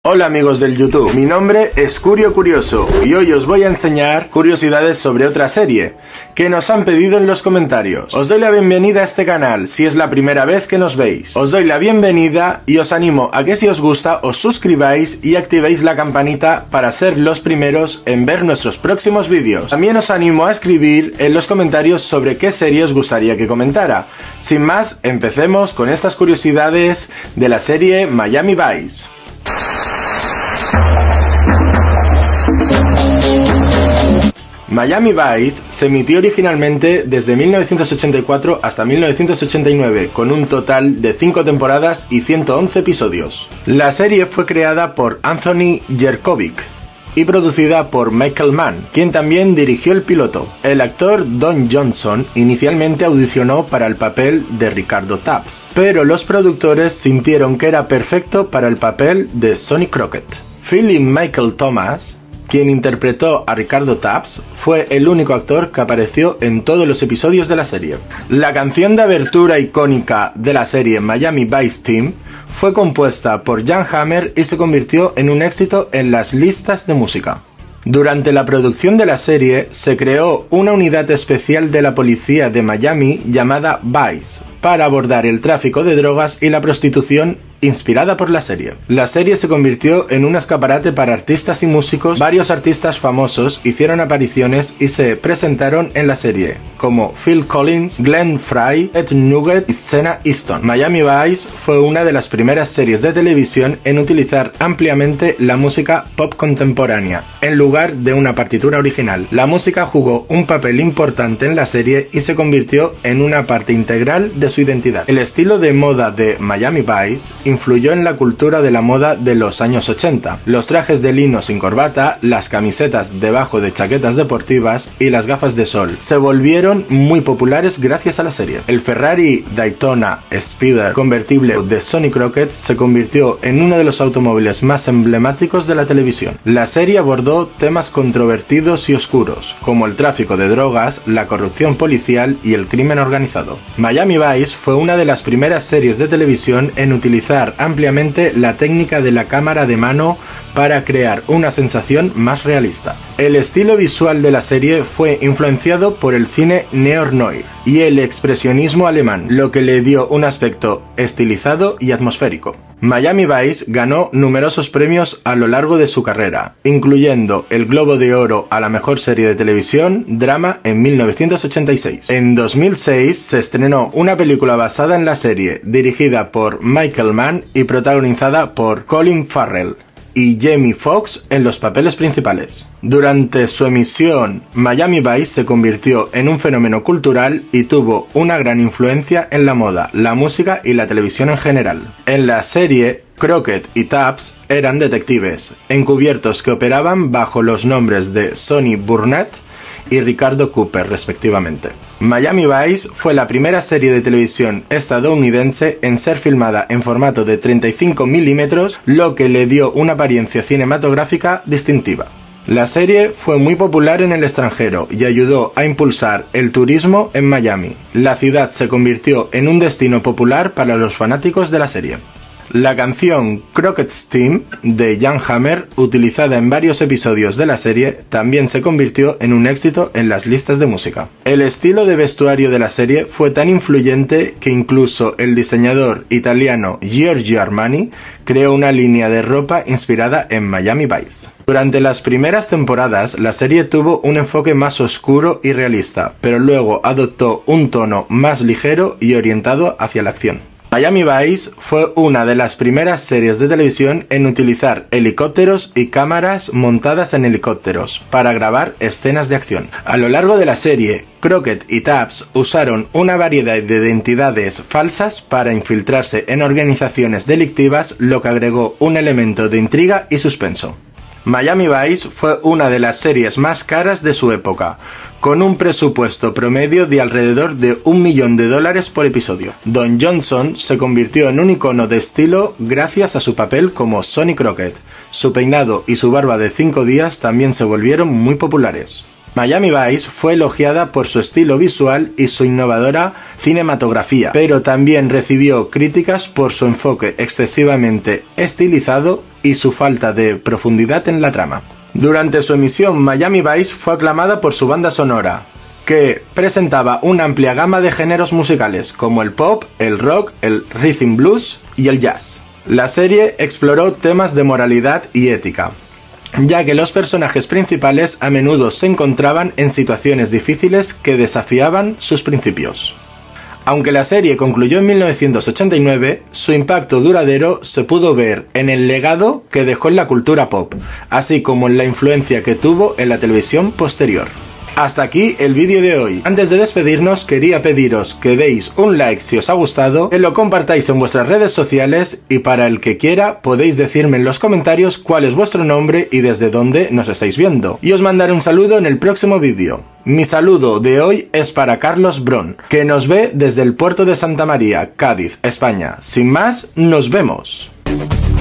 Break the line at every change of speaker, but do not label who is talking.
Hola amigos del YouTube, mi nombre es Curio Curioso y hoy os voy a enseñar curiosidades sobre otra serie que nos han pedido en los comentarios. Os doy la bienvenida a este canal si es la primera vez que nos veis. Os doy la bienvenida y os animo a que si os gusta os suscribáis y activéis la campanita para ser los primeros en ver nuestros próximos vídeos. También os animo a escribir en los comentarios sobre qué serie os gustaría que comentara. Sin más, empecemos con estas curiosidades de la serie Miami Vice. Miami Vice se emitió originalmente desde 1984 hasta 1989, con un total de 5 temporadas y 111 episodios. La serie fue creada por Anthony Yerkovich y producida por Michael Mann, quien también dirigió el piloto. El actor Don Johnson inicialmente audicionó para el papel de Ricardo Tubbs, pero los productores sintieron que era perfecto para el papel de Sonny Crockett. Philip Michael Thomas, quien interpretó a Ricardo Tubbs, fue el único actor que apareció en todos los episodios de la serie. La canción de abertura icónica de la serie Miami Vice Theme fue compuesta por Jan Hammer y se convirtió en un éxito en las listas de música. Durante la producción de la serie se creó una unidad especial de la policía de Miami llamada Vice para abordar el tráfico de drogas y la prostitución inspirada por la serie. La serie se convirtió en un escaparate para artistas y músicos. Varios artistas famosos hicieron apariciones y se presentaron en la serie, como Phil Collins, Glenn Frey, Ed Nugget y Senna Easton. Miami Vice fue una de las primeras series de televisión en utilizar ampliamente la música pop contemporánea, en lugar de una partitura original. La música jugó un papel importante en la serie y se convirtió en una parte integral de su identidad. El estilo de moda de Miami Vice influyó en la cultura de la moda de los años 80. Los trajes de lino sin corbata, las camisetas debajo de chaquetas deportivas y las gafas de sol se volvieron muy populares gracias a la serie. El Ferrari Daytona Spider convertible de Sonny Crockett se convirtió en uno de los automóviles más emblemáticos de la televisión. La serie abordó temas controvertidos y oscuros, como el tráfico de drogas, la corrupción policial y el crimen organizado. Miami Vice fue una de las primeras series de televisión en utilizar ampliamente la técnica de la cámara de mano para crear una sensación más realista. El estilo visual de la serie fue influenciado por el cine neo-noir y el expresionismo alemán, lo que le dio un aspecto estilizado y atmosférico. Miami Vice ganó numerosos premios a lo largo de su carrera, incluyendo el Globo de Oro a la mejor serie de televisión drama en 1986. En 2006 se estrenó una película basada en la serie, dirigida por Michael Mann y protagonizada por Colin Farrell y Jamie Foxx en los papeles principales. Durante su emisión, Miami Vice se convirtió en un fenómeno cultural y tuvo una gran influencia en la moda, la música y la televisión en general. En la serie, Crockett y Tubbs eran detectives, encubiertos que operaban bajo los nombres de Sonny Burnett y Ricardo Cooper, respectivamente. Miami Vice fue la primera serie de televisión estadounidense en ser filmada en formato de 35 mm, lo que le dio una apariencia cinematográfica distintiva. La serie fue muy popular en el extranjero y ayudó a impulsar el turismo en Miami. La ciudad se convirtió en un destino popular para los fanáticos de la serie. La canción Crockett's Theme de Jan Hammer, utilizada en varios episodios de la serie, también se convirtió en un éxito en las listas de música. El estilo de vestuario de la serie fue tan influyente que incluso el diseñador italiano Giorgio Armani creó una línea de ropa inspirada en Miami Vice. Durante las primeras temporadas, la serie tuvo un enfoque más oscuro y realista, pero luego adoptó un tono más ligero y orientado hacia la acción. Miami Vice fue una de las primeras series de televisión en utilizar helicópteros y cámaras montadas en helicópteros para grabar escenas de acción. A lo largo de la serie, Crockett y Tubbs usaron una variedad de identidades falsas para infiltrarse en organizaciones delictivas, lo que agregó un elemento de intriga y suspenso. Miami Vice fue una de las series más caras de su época, con un presupuesto promedio de alrededor de $1 millón por episodio. Don Johnson se convirtió en un icono de estilo gracias a su papel como Sonny Crockett. Su peinado y su barba de 5 días también se volvieron muy populares. Miami Vice fue elogiada por su estilo visual y su innovadora cinematografía, pero también recibió críticas por su enfoque excesivamente estilizado y su falta de profundidad en la trama. Durante su emisión, Miami Vice fue aclamada por su banda sonora, que presentaba una amplia gama de géneros musicales, como el pop, el rock, el rhythm blues y el jazz. La serie exploró temas de moralidad y ética, ya que los personajes principales a menudo se encontraban en situaciones difíciles que desafiaban sus principios. Aunque la serie concluyó en 1989, su impacto duradero se pudo ver en el legado que dejó en la cultura pop, así como en la influencia que tuvo en la televisión posterior. Hasta aquí el vídeo de hoy. Antes de despedirnos, quería pediros que deis un like si os ha gustado, que lo compartáis en vuestras redes sociales y para el que quiera podéis decirme en los comentarios cuál es vuestro nombre y desde dónde nos estáis viendo. Y os mandaré un saludo en el próximo vídeo. Mi saludo de hoy es para Carlos Bron, que nos ve desde el puerto de Santa María, Cádiz, España. Sin más, nos vemos.